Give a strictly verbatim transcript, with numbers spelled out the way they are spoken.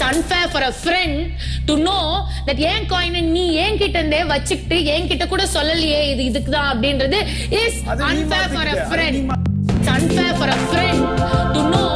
unfair for a friend to know that ஏன் coin நீ ஏன் கிட்ட இருந்தே வச்சிட்டு ஏன் கிட்ட கூட சொல்லலையே இது இதுக்கு தான் அப்படின்றது is unfair for a friend. It's unfair for a friend to know